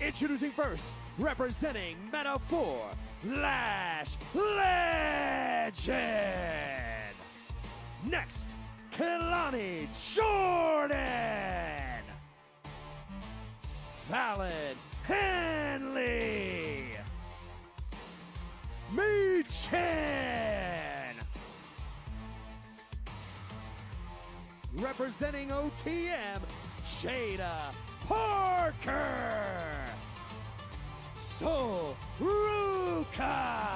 Introducing first, representing Metaphor, Lash Legend. Next, Kalani Jordan. Fallon Henley. Mi Chen. Representing OTM, Jada Parker. Sol Ruka.